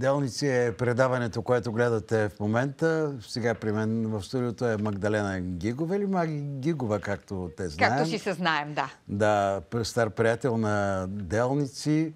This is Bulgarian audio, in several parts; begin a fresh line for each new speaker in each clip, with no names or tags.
Делници е предаването, което гледате в момента. Сега при мен в студиото е Магдалена Гигова или Маги Гигова, както те знаем.
Както си се знаем, да.
Да, стар приятел на Делници.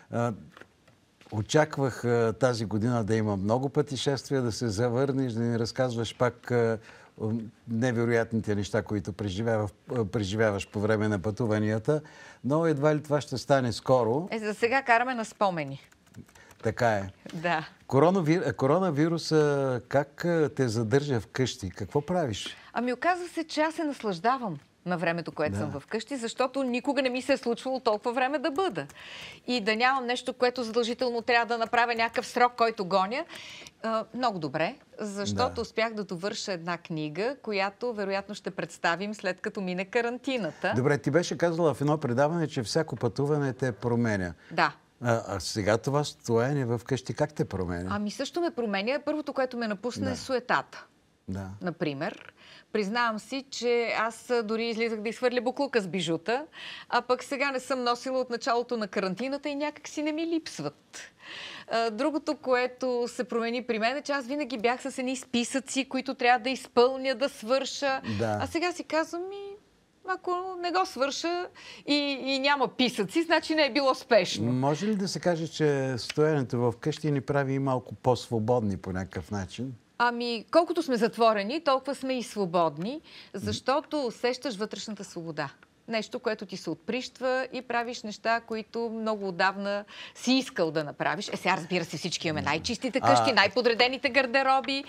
Очаквах тази година да има много пътешествия, да се завърнеш, да ни разказваш пак невероятните неща, които преживяваш по време на пътуванията, но едва ли това ще стане скоро.
За сега караме на спомени.
Така е.
Да.
Коронавируса как те задържа вкъщи? Какво правиш?
Ами оказва се, че аз се наслаждавам на времето, което съм вкъщи, защото никога не ми се е случвало толкова време да бъда. И да нямам нещо, което задължително трябва да направя някакъв срок, който гоня. Много добре, защото успях да довърша една книга, която вероятно ще представим след като мине карантината.
Добре, ти беше казала в едно предаване, че всяко пътуване те променя.
Да.
А сега това стоене вкъщи как те променя?
Ами също ме променя. Първото, което ме напусна е суетата.
Да.
Например. Признавам си, че аз дори излизах да изхвърля буклука с бижута, а пък сега не съм носила от началото на карантината и някак си не ми липсват. Другото, което се промени при мен е, че аз винаги бях с едни списъци, които трябва да изпълня, да свърша.
Да.
А сега си казвам, ако не го свърша и няма писъци, значи не е било спешно.
Може ли да се каже, че стоенето вкъщи ни прави и малко по-свободни по някакъв начин?
Ами, колкото сме затворени, толкова сме и свободни, защото усещаш вътрешната свобода. Нещо, което ти се отприщва и правиш неща, които много отдавна си искал да направиш. Сега, разбира се, всички имаме най-чистите къщи, най-подредените гардероби,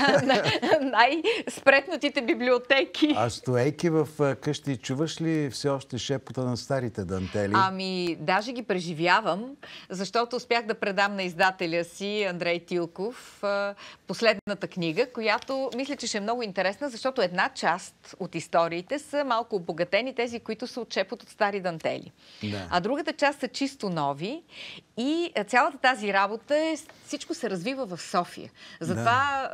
най-спретнатите библиотеки.
А стоейки в къщи, чуваш ли все още шепота на старите дантели?
Ами, даже ги преживявам, защото успях да предам на издателя си, Андрей Тилков, последната книга, която мисля, че ще е много интересна, защото една част от историите са малко обогатени, тези, които са отчепот от стари дантели.
Да.
А другата част са чисто нови цялата тази работа всичко се развива в София. Затова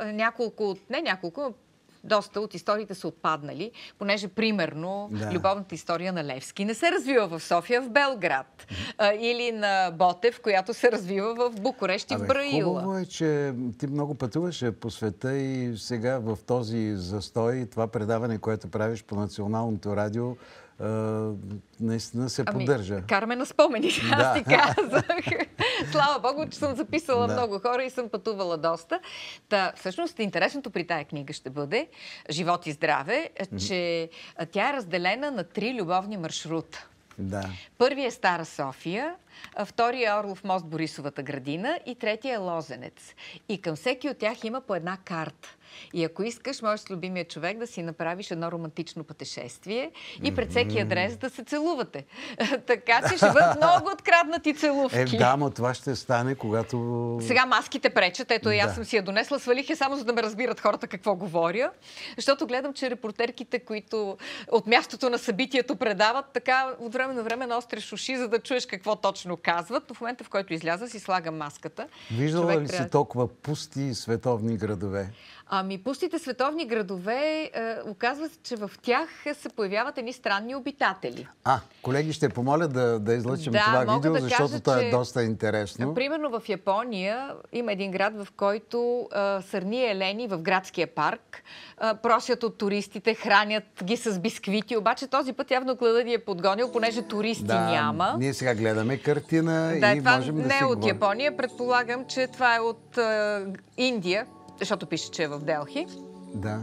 доста от историите са отпаднали, понеже, примерно, любовната история на Левски не се развива в София, в Белград. Или на Ботев, която се развива в Букурещ и в Браила.
Хубаво е, че ти много пътуваше по света и сега в този застой, това предаване, което правиш по Националното радио, наистина се поддържа.
Караме на спомени, аз ти казах. Слава Богу, че съм записала много хора и съм пътувала доста. Всъщност, интересното при тая книга ще бъде "Живот и здраве", че тя е разделена на 3 любовни маршрута.
Да.
Първият е Стара София, втория е Орлов мост, Борисовата градина и третия е Лозенец. И към всеки от тях има по една карта. И ако искаш, можеш с любимия човек да си направиш едно романтично пътешествие и пред всеки адрес да се целувате. Така че ще бъдат много откраднати целувки.
Да, но това ще стане, когато...
Сега маските пречат. Ето и аз съм си я донесла. Свалих я само за да ме разбират хората какво говоря. Защото гледам, че репортерките, които от мястото на събитието предават, така от време на време наостряш уши, за да чуеш какво точно казват. Но в момента, в който изляза, си слагам маската.
Виждала ли си толкова пусти световни градове?
Ами, пустите световни градове, оказва се, че в тях се появяват едни странни обитатели.
Колеги, ще помоля да излъчим това видео, защото то е доста интересно.
Примерно в Япония има един град, в който сърни елени в градския парк просят от туристите, хранят ги с бисквити, обаче този път явно гладът ни е подгонил, понеже туристи няма.
Ние сега гледаме картина и
това
можем да
не
си
е от
говорим.
Япония, предполагам, че това е от Индия, защото пише, че е в Делхи.
Да.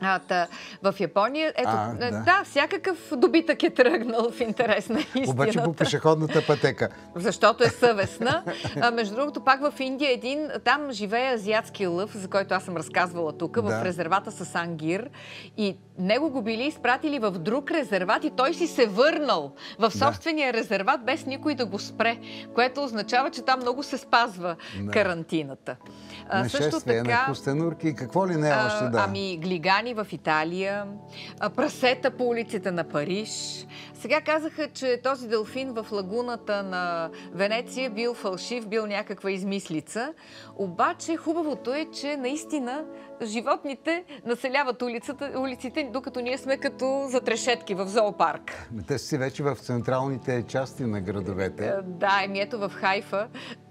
В Япония, всякакъв добитък е тръгнал в интерес на истината.
Обаче по пешеходната пътека.
Защото е съвестна. Между другото, пак в Индия там живее азиатски лъв, за който аз съм разказвала тук, в резервата с Ангир. И него го били изпратили в друг резерват и той си се върнал в собствения резерват, без никой да го спре. Което означава, че там много се спазва карантината.
Нашествие на костенурки и какво ли не още
Ами, глигани в Италия, прасета по улиците на Париж. Сега казаха, че този делфин в лагуната на Венеция бил фалшив, бил някаква измислица. Обаче хубавото е, че наистина животните населяват улиците, докато ние сме като затрешетки в зоопарк.
Те си вече в централните части на градовете.
Да, ето в Хайфа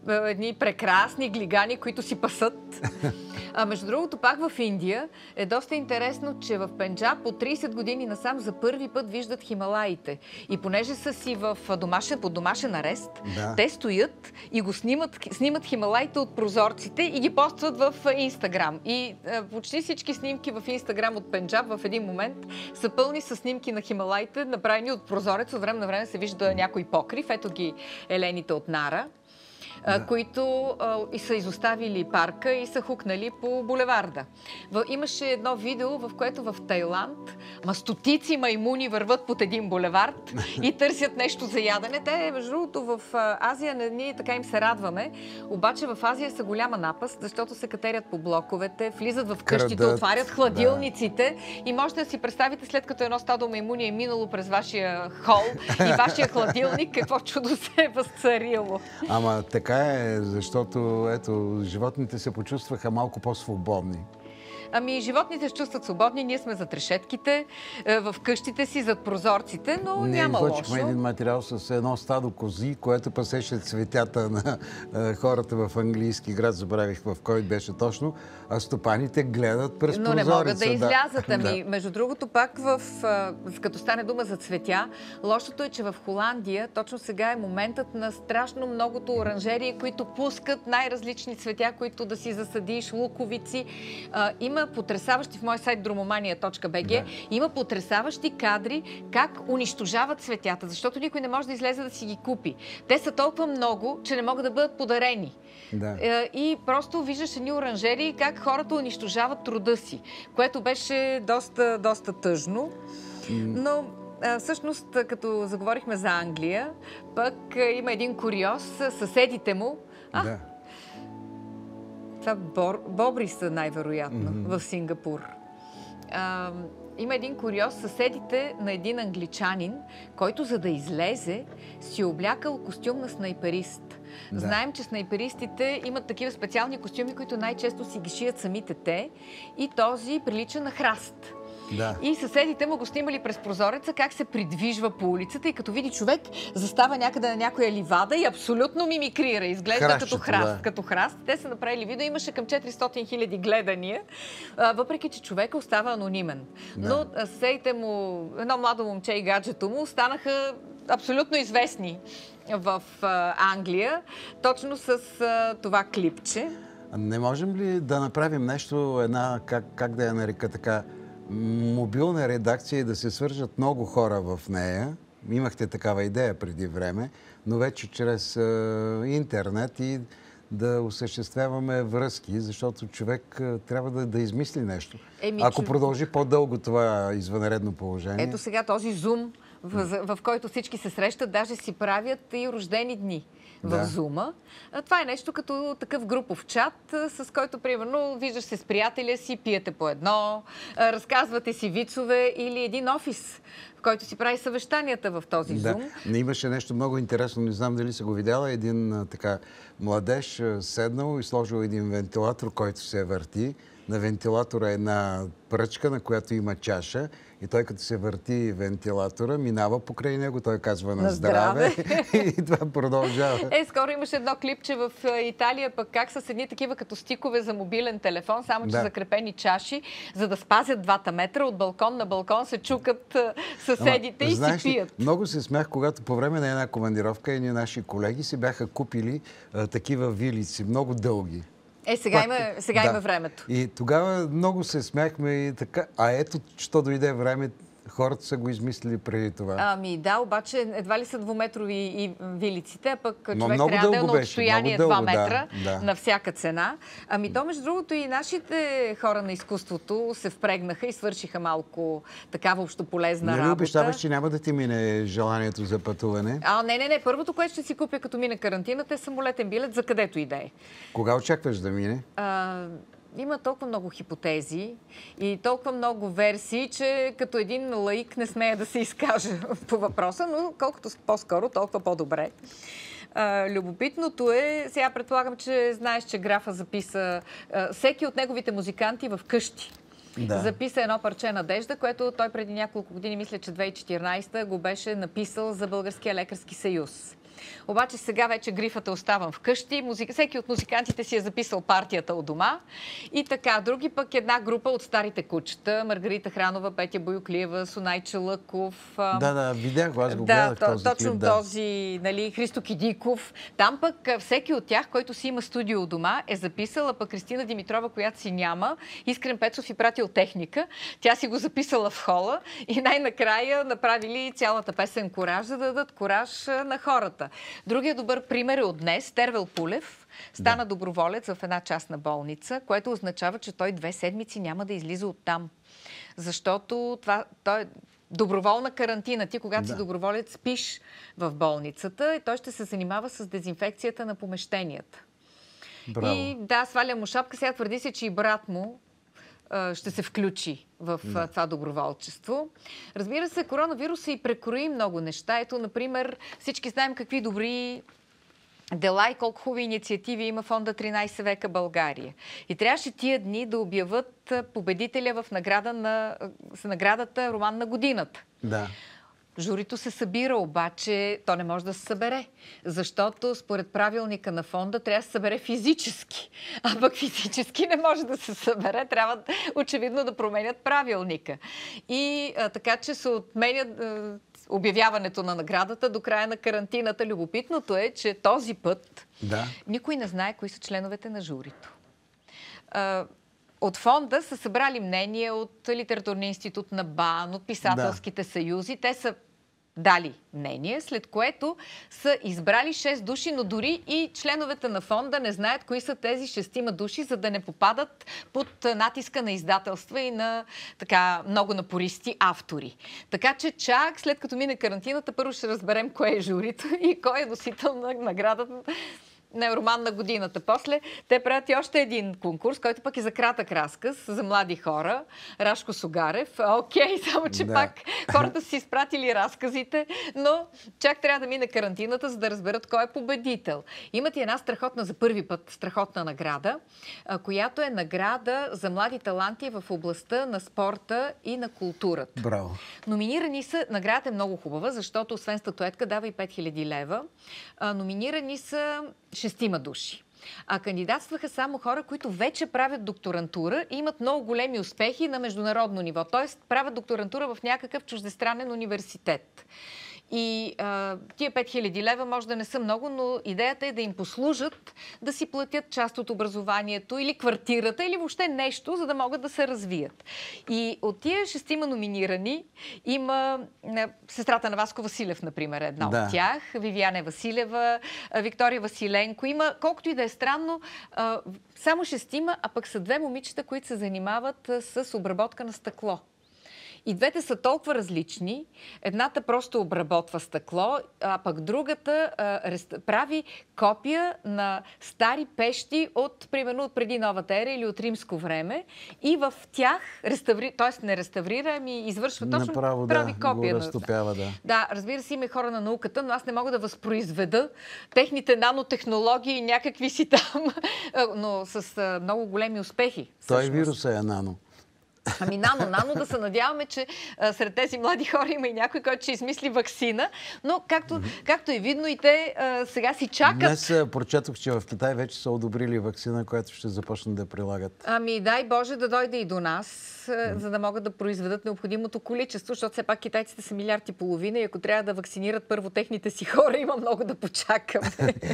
едни прекрасни глигани, които си пасат. Между другото, пак в Индия е доста интересно, че в Пенджаб от 30 години насам за първи път виждат Хималаите. И понеже са си под домашен арест, те стоят и го снимат Хималаите от прозорците и ги постват в Инстаграм. И почти всички снимки в Инстаграм от Пенджаб в един момент са пълни с снимки на Хималаите, направени от прозорец. От време на време се вижда някой покрив. Ето ги елените от Нара. Които и са изоставили парка и са хукнали по булеварда. Имаше едно видео, в което в Тайланд стотици маймуни върват под един булевард и търсят нещо за ядене. Те, между другото, в Азия ние така им се радваме, обаче в Азия са голяма напаст, защото се катерят по блоковете, влизат в къщите, отварят хладилниците и можете да си представите, след като едно стадо маймуни е минало през вашия хол и вашия хладилник, какво чудо се е възцарило.
Ама така е, защото ето, животните се почувстваха малко по-свободни.
Животните се чувстват свободни, ние сме зад решетките, в къщите си, зад прозорците, но
ние
няма лошо.
Ние излъчихме един материал с едно стадо кози, което пасеше цветята на хората в английски град, забравих в кой беше точно, а стопаните гледат през прозореца.
Но не могат да излязат. Между другото, пак като стане дума за цветя, лошото е, че в Холандия точно сега е моментът на страшно многото оранжерии, които пускат най-различни цветя, които да си засадиш, луковици. Има потресаващи в моя сайт dromomania.bg, има потресаващи кадри как унищожават цветята, защото никой не може да излезе да си ги купи. Те са толкова много, че не могат да бъдат подарени. И просто виждаш едни оранжерии как хората унищожават труда си, което беше доста тъжно. Но всъщност, като заговорихме за Англия, пък има един куриоз, съседите му. Това бобри са най-вероятно в Сингапур. Има един куриоз, съседите на един англичанин, който за да излезе си облякал костюм на снайперист. Знаем, че снайперистите имат такива специални костюми, които най-често си ги шият самите те и този прилича на храст. И съседите му го снимали през прозореца как се придвижва по улицата и като види човек, застава някъде на някоя ливада и абсолютно мимикрира. Изглежда като храст. Те са направили видео, имаше към 400 000 гледания, въпреки че човека остава анонимен. Но съседите му, едно младо момче и гаджето му, станаха абсолютно известни в Англия, точно с това клипче.
Не можем ли да направим нещо, как да я нарека така, мобилна редакция и да се свържат много хора в нея? Имахте такава идея преди време, но вече чрез интернет и да осъществяваме връзки, защото човек трябва да измисли нещо. Ако продължи по-дълго това извънредно положение.
Ето сега този Zoom, в който всички се срещат, даже си правят и рождени дни в Зума. Това е нещо като такъв групов чат, с който, примерно, виждаш се с приятеля си, пиете по едно, разказвате си вицове или един офис, в който си прави съвещанията в този Зум.
Имаше нещо много интересно, не знам дали са го видяла. Един така младеж седнал и сложил един вентилатор, който се върти. На вентилатора е една пръчка, на която има чаша. И той, като се върти вентилатора, минава покрай него, той казва на здраве. И това продължава.
Скоро имаше едно клипче в Италия, пък как с едни такива като стикове за мобилен телефон, само че закрепени чаши, за да спазят 2 метра. От балкон на балкон се чукат съседите и си пият.
Много се смях, когато по време на една командировка едни наши колеги си бяха купили такива вилици, много дълги.
Сега има времето.
И тогава много се смяхме и така. А ето, що дойде време, хората са го измислили преди това.
Обаче едва ли са 2-метрови и вилиците, а пък човек трябва да е на отстояние 2 метра на всяка цена. То, между другото, и нашите хора на изкуството се впрегнаха и свършиха малко такава общополезна работа.
Не обещаваш, че няма да ти мине желанието за пътуване?
Не. Първото, което ще си купя, като мине карантината, е самолетен билет, за където и да е.
Кога очакваш да мине?
Има толкова много хипотези и толкова много версии, че като един лаик не смея да се изкаже по въпроса, но колкото по-скоро, толкова по-добре. Любопитното е, сега предполагам, че знаеш, че Графа записа всеки от неговите музиканти в къщи. Записа едно парче Надежда, което той преди няколко години, мисля, че 2014 го беше написал за Българския лекарски съюз. Обаче сега вече грифата оставам вкъщи. Всеки от музикантите си е записал партията от дома. И така, други пък една група от старите кучета. Маргарита Хранова, Петя Боюклиева, Сунай Чалъков.
Да, видях го, аз го гледах този клип.
Точно този, нали, Христо Кидиков. Там пък всеки от тях, който си има студио у дома, е записала, пък Кристина Димитрова, която си няма. Искрен Пецов и пратил техника. Тя си го записала в хола и най-накрая направили цялата песен "Кораж", за да дадат кораж на хората. Другия добър пример е от днес. Тервел Пулев стана доброволец в една частна болница, което означава, че той 2 седмици няма да излиза оттам. Защото той е доброволна карантина. Ти, когато си доброволец, спиш в болницата и той ще се занимава с дезинфекцията на помещенията.
Браво.
И сваля му шапка. Сега твърди се, че и брат му ще се включи в това доброволчество. Разбира се, коронавируса и прекрои много неща. Ето, например, всички знаем какви добри дела и колко хубави инициативи има фонда 13 века България. И трябваше тия дни да обявят победителя в наградата "Роман на годината".
Да.
Журито се събира, обаче то не може да се събере, защото според правилника на фонда трябва да се събере физически. А пък физически не може да се събере, трябва очевидно да променят правилника. И така, че се отменят обявяването на наградата до края на карантината. Любопитното е, че този път никой не знае кои са членовете на журито. От фонда са събрали мнение от Литературния институт на БАН, от писателските съюзи. Те са дали мнение, след което са избрали 6 души, но дори и членовете на фонда не знаят кои са тези 6 души, за да не попадат под натиска на издателства и на така много напористи автори. Така че чак след като мине карантината, първо ще разберем кое е журито и кой е носител на наградата на "Роман на годината". После те правят и още един конкурс, който пък е за кратък разказ за млади хора. Рашко Сугарев. Окей, само че пак хората си изпратили разказите, но чак трябва да мине карантината, за да разберат кой е победител. Имат и една страхотна, за първи път страхотна награда, която е награда за млади таланти в областта на спорта и на културата.
Браво.
Номинирани са, наградата е много хубава, защото освен статуетка дава и 5000 лева. Номинирани са 6 души. А кандидатстваха само хора, които вече правят докторантура и имат много големи успехи на международно ниво. Тоест правят докторантура в някакъв чуждестранен университет. И тия 5000 лева може да не са много, но идеята е да им послужат да си платят част от образованието или квартирата, или въобще нещо, за да могат да се развият. И от тия 6 номинирани има сестрата на Васко Василев, например, една от тях, Вивияне Василева, Виктория Василенко. Има, колкото и да е странно, само 6, а пък са 2 момичета, които се занимават с обработка на стъкло. И двете са толкова различни. Едната просто обработва стъкло, а пък другата прави копия на стари пещи примерно от преди новата ера или от римско време. И в тях т.е. не реставрира, ами извършва точно,
направо,
прави копия.
Го разтопява,
Да, разбира се, има хора на науката, но аз не мога да възпроизведа техните нанотехнологии и някакви си там, но с много големи успехи.
Той вирусът е нано.
Ами нано, да се надяваме, че сред тези млади хора има и някой, който ще измисли ваксина, но както е видно и те сега си чакат.
Днес прочетох, че в Китай вече са одобрили ваксина, която ще започнат да прилагат.
Ами дай Боже да дойде и до нас, за да могат да произведат необходимото количество, защото все пак китайците са 1,5 милиарда и ако трябва да вакцинират първо техните си хора, има много да почакаме.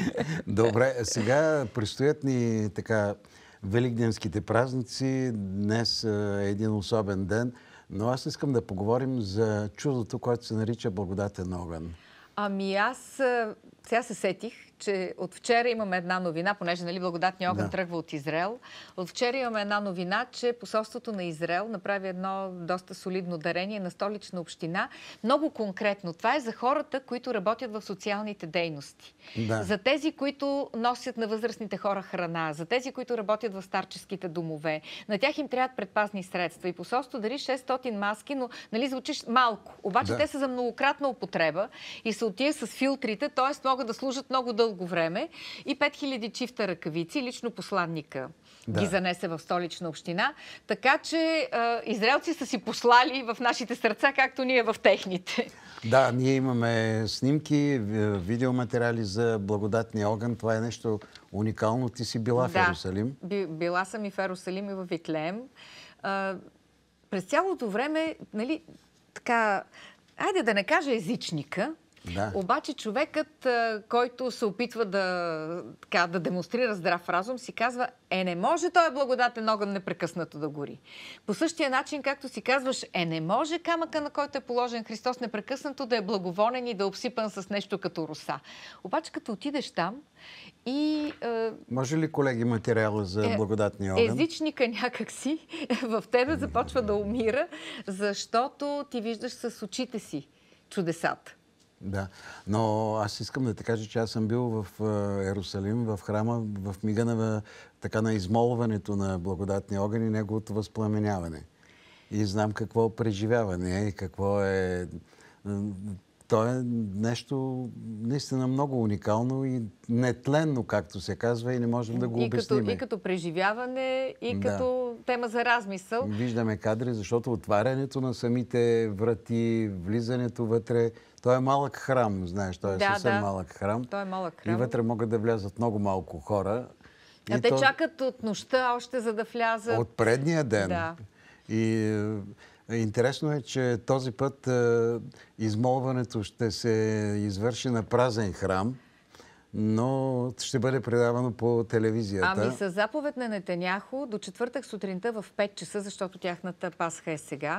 Добре, сега предстоят ни така великденските празници. Днес е един особен ден, но аз искам да поговорим за чудото, което се нарича благодатен огън.
Ами аз сега се сетих, че от вчера имаме една новина, понеже благодатният огън тръгва от Израел. От вчера имаме една новина, че посолството на Израел направи едно доста солидно дарение на Столична община. Много конкретно. Това е за хората, които работят в социалните дейности. За тези, които носят на възрастните хора храна, за тези, които работят в старческите домове. На тях им трябват предпазни средства. И посолството дари 600 маски, но звучиш малко. Обаче те са за многократна употреба и са от тия с филтрите, т.е. могат да служат много дълго време. И 5000 чифта ръкавици, лично посланника ги занесе в Столична община. Така че израелци са си послали в нашите сърца, както ние в техните.
Да, ние имаме снимки, видеоматериали за благодатния огън. Това е нещо уникално. Ти си била в Йерусалим.
Била съм и в Йерусалим, и в Витлеем. През цялото време, нали, така, айде да не кажа езичника,
да.
Обаче човекът, който се опитва да демонстрира здрав разум, си казва, не може този благодатен огън непрекъснато да гори. По същия начин, както си казваш, не може камъка, на който е положен Христос, непрекъснато да е благоволен и да е обсипан с нещо като роса. Обаче като отидеш там и...
Може ли, колеги, материала за благодатния огън?
Езичника някакси в тебе започва да умира, защото ти виждаш с очите си чудесата.
Да, но аз искам да те кажа, че аз съм бил в Йерусалим, в храма, в мига на измолването на благодатния огън и неговото възпламеняване. И знам какво преживяване и какво е... То е нещо наистина много уникално и нетленно, както се казва, и не можем да го обясним.
И като преживяване, и като тема за размисъл.
Виждаме кадри, защото отварянето на самите врати, влизането вътре, той е малък храм, знаеш, той е съвсем малък храм.
Той е малък храм.
И вътре могат да влязат много малко хора.
А те чакат от нощта още за да влязат.
От предния ден.
Да.
И интересно е, че този път измолването ще се извърши на празен храм, но ще бъде предавано по телевизията.
Ами с заповед на Нетаняху до четвъртък сутринта в 5 часа, защото тяхната Пасха е сега,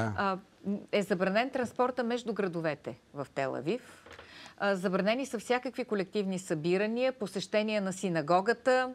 е забранен транспорта между градовете в Тел Авив. Забранени са всякакви колективни събирания, посещения на синагогата,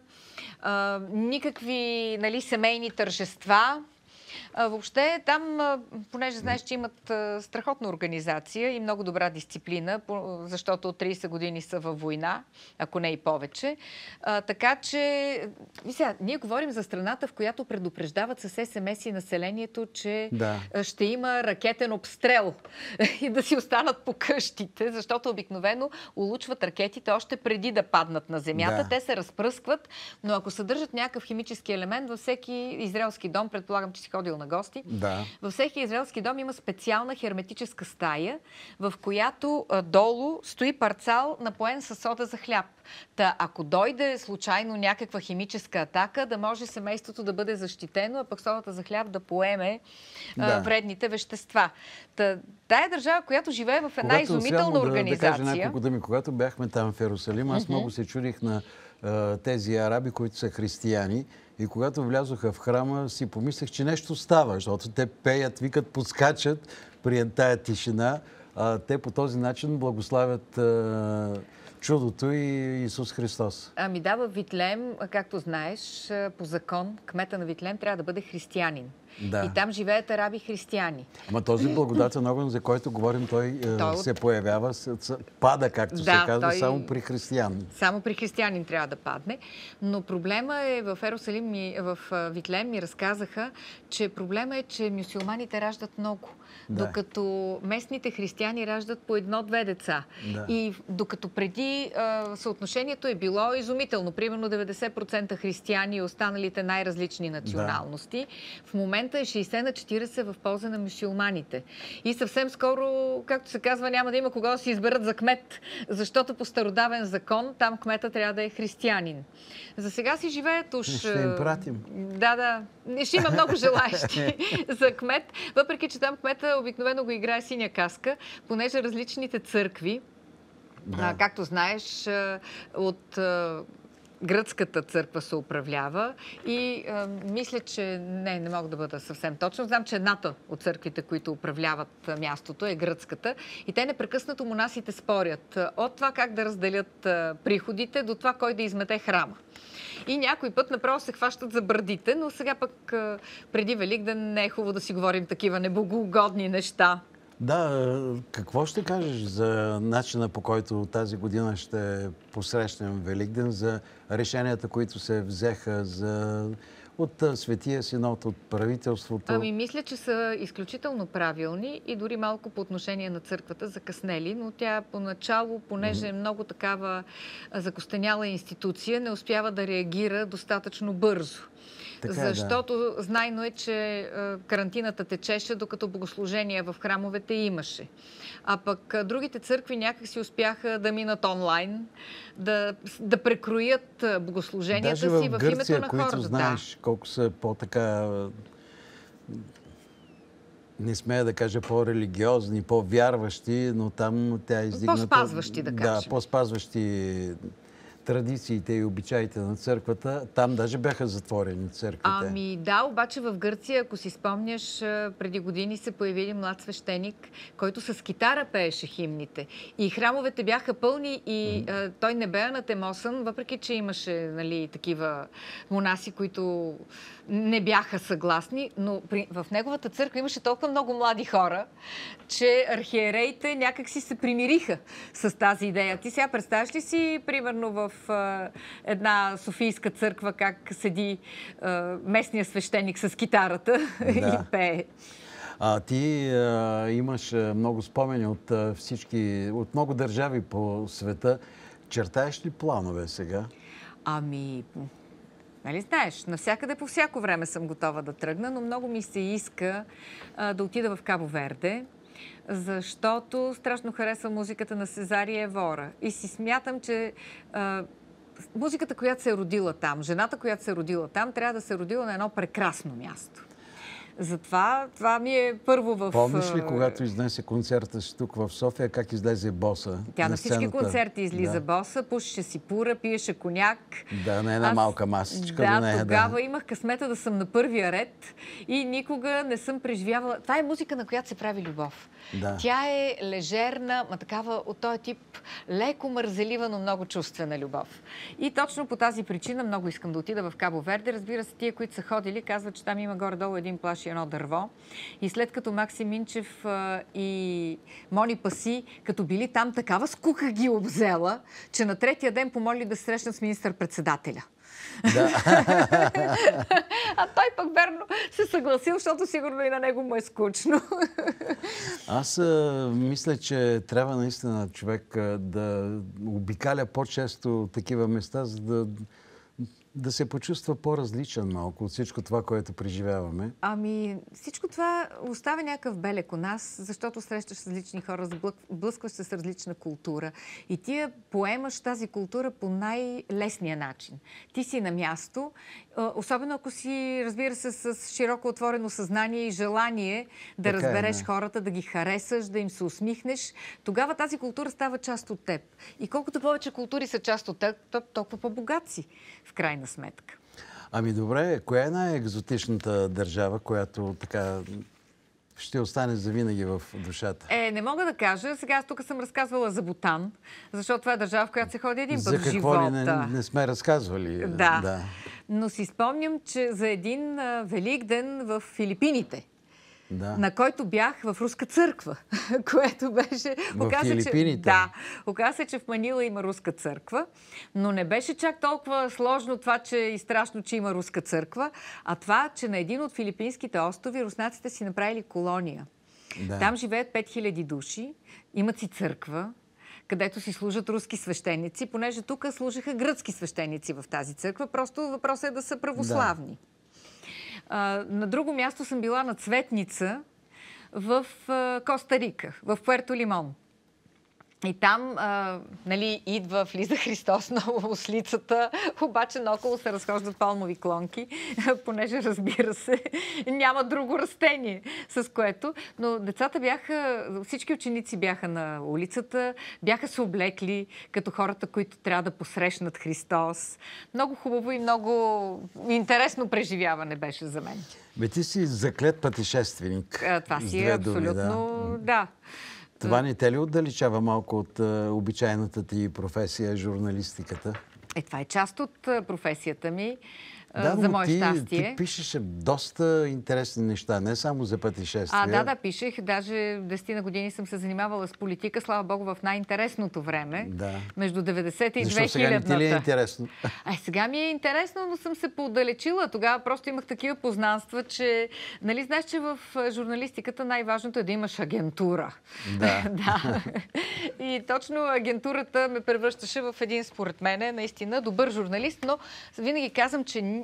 никакви семейни тържества. Въобще там, понеже знаеш, че имат страхотна организация и много добра дисциплина, защото от 30 години са във война, ако не и повече. Така че, ние говорим за страната, в която предупреждават с СМС-и населението, че ще има ракетен обстрел и да си останат по къщите, защото обикновено улучват ракетите още преди да паднат на земята. Те се разпръскват, но ако съдържат някакъв химически елемент, във всеки израелски дом, предполагам, че си ходил на гости, във всеки израелски дом има специална херметическа стая, в която долу стои парцал напоен със сода за хляб. Та, ако дойде случайно някаква химическа атака, да може семейството да бъде защитено, а пък содата за хляб да поеме вредните вещества. Тая държава, която живее в една изумителна организация.
Да кажа няколко думи. Когато бяхме там в Йерусалим, аз много се чудих на тези араби, които са християни. И когато влязоха в храма, си помислех, че нещо става, защото те пеят, викат, подскачат при тая тишина. Те по този начин благославят чудото и Исус Христос.
Ами да, във Витлеем, както знаеш, по закон, кмета на Витлеем трябва да бъде християнин. Да. И там живеят араби християни. Ама
този благодатен огън, за който говорим, той се появява, пада, както се казва, само при християн.
Само при християнин трябва да падне. Но проблема е в Йерусалим и в Витлеем ми разказаха, че проблема е, че мюсюлманите раждат много. Докато местните християни раждат по 1-2 деца. И докато преди съотношението е било изумително. Примерно 90% християни и останалите най-различни националности. В момента е 60/40 в полза на мюсюлманите. И съвсем скоро, както се казва, няма да има кого да си изберат за кмет, защото по стародавен закон там кмета трябва да е християнин. За сега си живеят уж...
Ще им пратим.
Да. Ще има много желаещи за кмет, въпреки че там кмета обикновено го играе синя каска, понеже различните църкви, както знаеш, от гръцката църква се управлява и мисля, че не мога да бъда съвсем точно. Знам, че едната от църквите, които управляват мястото, е гръцката и те непрекъснато монасите спорят от това как да разделят приходите до това кой да измете храма. И някой път направо се хващат за бърдите, но сега пък преди Великден не е хубаво да си говорим такива небогоугодни неща.
Да, какво ще кажеш за начина, по който тази година ще посрещнем Великден, за решенията, които се взеха от Светия Синод, от правителството?
Ами, мисля, че са изключително правилни и дори малко по отношение на църквата закъснели, но тя поначало, понеже е много такава закостеняла институция, не успява да реагира достатъчно бързо.
Така
защото знайно е, че карантината течеше, докато богослужения в храмовете имаше. А пък другите църкви някак си успяха да минат онлайн, да прекроят богослуженията
Даже
си
в
в името
Гърция,
на
които
хората.
знаеш колко са по-така, не смея да кажа по-религиозни, по-вярващи, но там тя е издигната...
По-спазващи, да кажем.
Да, по-спазващи традициите и обичаите на църквата. Там даже бяха затворени църквите.
Ами да, обаче в Гърция, ако си спомняш, преди години се появи един млад свещеник, който с китара пееше химните. И храмовете бяха пълни и той не бе анатемосан, въпреки че имаше, нали, такива монаси, които не бяха съгласни, но в неговата църква имаше толкова много млади хора, че архиереите някак си се примириха с тази идея. Ти сега представяш ли си, примерно в една софийска църква, как седи местния свещеник с китарата и пее?
Ти имаш много спомени от от много държави по света. Чертаеш ли планове сега?
Ами, нали знаеш, навсякъде по всяко време съм готова да тръгна, но много ми се иска да отида в Кабо Верде, защото страшно харесва музиката на Сезария Евора. И си смятам, че музиката, която се е родила там, жената, която се е родила там, трябва да се е родила на едно прекрасно място. Затова това ми е първо в...
Помниш ли, когато изнесе концерта си тук в София, как излезе боса?
Тя на всички концерти излиза боса, пушеше си пура, пиеше коняк.
Да, на една малка масичка до нея.
Тогава имах късмета да съм на първия ред и никога не съм преживявала... Това е музика, на която се прави любов.
Да.
Тя е лежерна, такава от този тип, леко мързелива, но много чувствена любов. И точно по тази причина много искам да отида в Кабо Верде. Разбира се, тия, които са ходили, казват, че там има горе-долу един плаж и едно дърво. И след като Максим Минчев и Мони Паси, като били там, такава скука ги обзела, че на третия ден помоли да се срещнат с министър-председателя.
Да.
А той пък верно се съгласил, защото сигурно и на него му е скучно.
Аз мисля, че трябва наистина човек да обикаля по-често такива места, за да се почувства по-различен малко от всичко това, което преживяваме.
Ами, всичко това оставя някакъв белег у нас, защото срещаш с различни хора, блъскваш се с различна култура. И ти поемаш тази култура по най-лесния начин. Ти си на място, особено ако си, разбира се, с широко отворено съзнание и желание да разбереш хората, да ги харесаш, да им се усмихнеш, тогава тази култура става част от теб. И колкото повече култури са част от теб, толкова по-богат си, в крайна сметка.
Ами добре, коя е най-екзотичната държава, която така ще остане завинаги в душата?
Не мога да кажа. Сега аз тук съм разказвала за Бутан, защото това е държава, в която се ходи един път в живота.
За какво ли не сме разказвали?
Да. Но си спомням, че за един велик ден в Филипините, на който бях в руска църква, което беше...
В Филипините?
Да. Оказа се, че в Манила има руска църква, но не беше чак толкова сложно това, че и страшно, че има руска църква, а това, че на един от филипинските острови руснаците си направили колония. Да. Там живеят 5000 души, имат си църква, където си служат руски свещеници, понеже тук служиха гръцки свещеници в тази църква. Просто въпросът е да са православни. Да. На друго място съм била на цветница в Коста Рика, в Пуерто Лимон. И там, влиза Христос на ослицата, обаче наоколо се разхождат палмови клонки, понеже, разбира се, няма друго растение, с което. Но децата всички ученици бяха на улицата, бяха се облекли като хората, които трябва да посрещнат Христос. Много хубаво и много интересно преживяване беше за мен.
Ти си заклет пътешественик.
Това си е абсолютно, да.
Това не те ли отдалечава малко от обичайната ти професия, журналистиката?
Това е част от професията ми,
да,
за мое щастие.
Ти пишеше доста интересни неща, не само за пътешествия.
Да, пишех. Даже 10 на години съм се занимавала с политика, слава Богу, в най-интересното време. Да. Между 90-та и 2000-та.
Защо сега не ти ли е интересно?
Сега ми е интересно, но съм се поотдалечила. Тогава просто имах такива познанства, че... Нали знаеш, че в журналистиката най-важното е да имаш агентура.
Да.
Да. И точно агентурата ме превръщаше в един, според мен, наистина добър журналист, но винаги казвам, че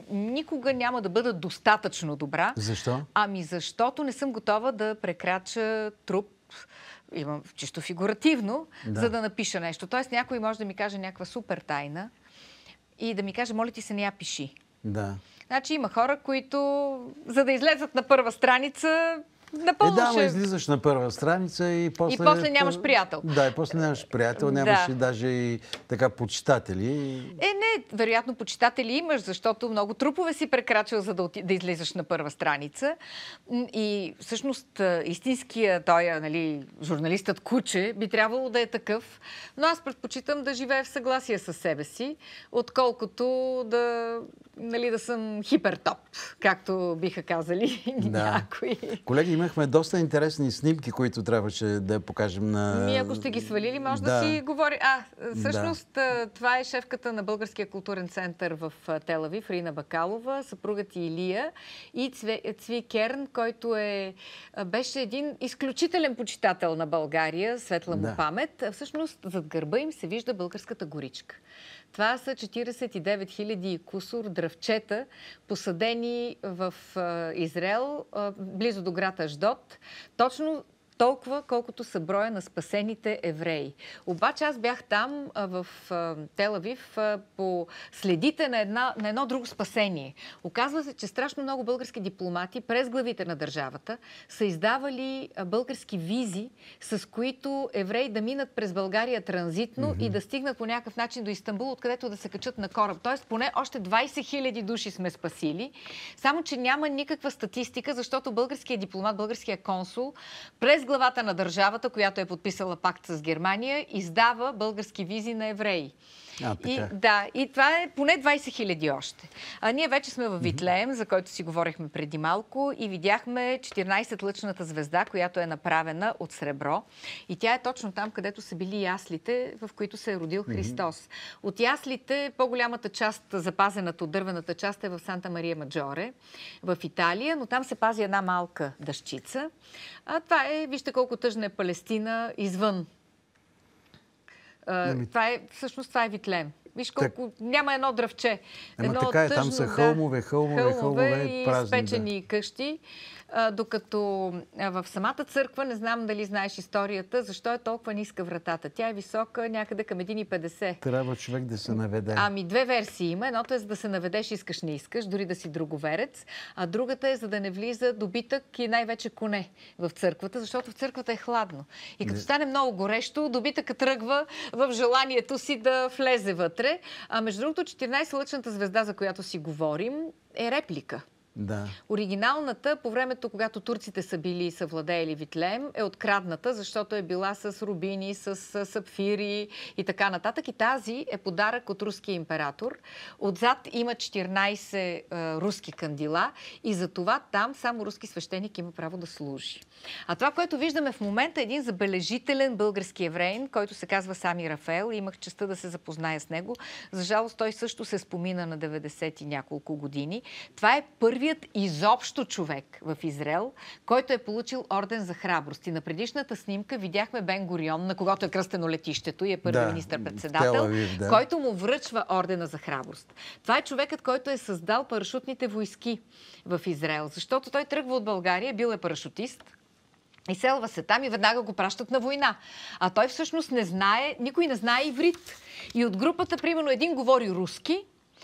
никога няма да бъда достатъчно добра.
Защо?
Ами защото не съм готова да прекрача труп, имам чисто фигуративно, за да напиша нещо. Тоест някой може да ми каже някаква супер тайна и да ми каже, моля ти се, не я пиши.
Да.
Значи има хора, които, за да излезат на първа страница, напълно
ама излизаш на първа страница и после
нямаш приятел.
Да, и после нямаш приятел, нямаш и даже и така почитатели.
Не, вероятно почитатели имаш, защото много трупове си прекрачил, за да излизаш на първа страница. И всъщност истинския журналистът куче би трябвало да е такъв. Но аз предпочитам да живея в съгласие с себе си, отколкото да съм хипертоп, както биха казали някои.
Колеги, имахме доста интересни снимки, които трябваше да покажем на...
Ако сте ги свалили, може да си говори. Всъщност, това е шефката на Българския културен център в Тел Авив, Рина Бакалова, съпругът Илия и Цви Керн, който беше един изключителен почитател на България, светла му памет. Всъщност, зад гърба им се вижда българската горичка. Това са 49 000 кусур дръвчета, посадени в Израел, близо до град Аждот. Точно толкова, колкото са броя на спасените евреи. Обаче аз бях там в Тел Авив по следите на едно друго спасение. Оказва се, че страшно много български дипломати през главите на държавата са издавали български визи, с които евреи да минат през България транзитно и да стигнат по някакъв начин до Истанбул, откъдето да се качат на кораб. Тоест поне още 20 000 души сме спасили. Само че няма никаква статистика, защото българският дипломат, българският консул през главата на държавата, която е подписала пакт с Германия, издава български визи на евреи. И това е поне 20 000 още. Ние вече сме в Витлеем, за който си говорихме преди малко, и видяхме 14-лъчната звезда, която е направена от сребро. И тя е точно там, където са били яслите, в които се е родил Христос. От яслите по-голямата част, запазената от дървената част, е в Санта Мария Маджоре, в Италия, но там се пази една малка дъщица. Това е, вижте колко тъжна е Палестина извън. Всъщност това е Витлеем. Виж колко няма едно дръвче.
Така е, там са хълмове
и
празни,
спечени къщи. Докато в самата църква, не знам дали знаеш историята, защо е толкова ниска вратата. Тя е висока някъде към 1,50.
Трябва човек да се наведе.
Две версии има. Едното е за да се наведеш, искаш, не искаш, дори да си друговерец. А другата е за да не влиза добитък и най-вече коне в църквата, защото в църквата е хладно. И като стане много горещо, добитъкът тръгва в желанието си да влезе вътре. Между другото, 14-лъчната звезда, за която си говорим, е реплика.
Да.
Оригиналната, по времето, когато турците са били съвладеели Витлеем, е открадната, защото е била с рубини, с сапфири и така нататък. И тази е подарък от руския император. Отзад има 14 руски кандила и за това там само руски свещеник има право да служи. А това, което виждаме в момента, е един забележителен български евреин, който се казва Сами Рафаел. Имах честта да се запозная с него. За жалост, той също се спомина на 90 и няколко години. Това е първият изобщо човек в Израел, който е получил орден за храброст. И на предишната снимка видяхме Бен Гурион, на когото е кръстено летището и е първи министър-председател, който му връчва ордена за храброст. Това е човекът, който е създал парашутните войски в Израел, защото той тръгва от България, бил е парашутист, изселва се там и веднага го пращат на война. А той всъщност никой не знае иврит. И от групата, примерно, един говори руски,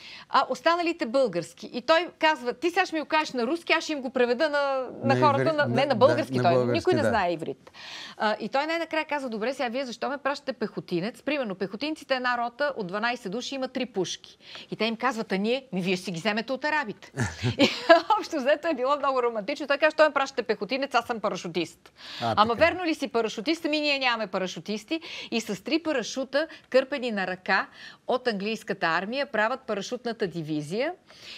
а останалите български. И той казва, ти сега ще ми го кажеш на руски, аз ще им го преведа на хората, на български. Никой не знае иврит. И той най-накрая казва, добре, сега вие защо ме пращате пехотинец? Примерно, пехотинците една рота от 12 души има 3 пушки. И те им казват, вие си ги вземете от арабите. И общо взето е било много романтично. Той казва, що ме пращате пехотинец, аз съм парашутист. Ама верно ли си парашутист? Ние нямаме парашутисти. И с 3 парашута, кърпени на ръка от английската армия, правят парашутната дивизия.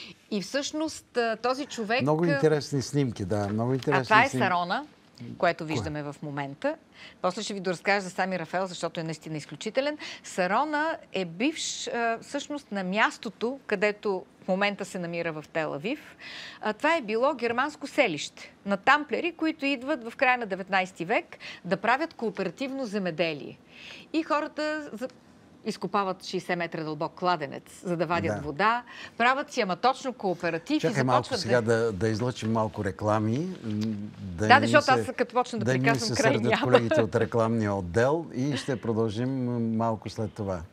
И всъщност този човек...
Много интересни снимки, да. Много интересни
това е Сарона, което виждаме в момента. После ще ви доразкажа за Сами Рафаел, защото е наистина изключителен. Сарона е бивш всъщност на мястото, където в момента се намира в Тел Авив. Това е било германско селище на тамплери, които идват в края на 19 век да правят кооперативно земеделие. И хората изкопават 60 метра дълбок кладенец, за да вадят
Да.
вода. Правят си, ама точно кооператив
Чакай
и
малко
започват
сега да излъчим малко реклами.
Да, защото аз като почна да
да ни
приказвам,
се
край
сърдят
няма.
колегите от рекламния отдел и ще продължим малко след това.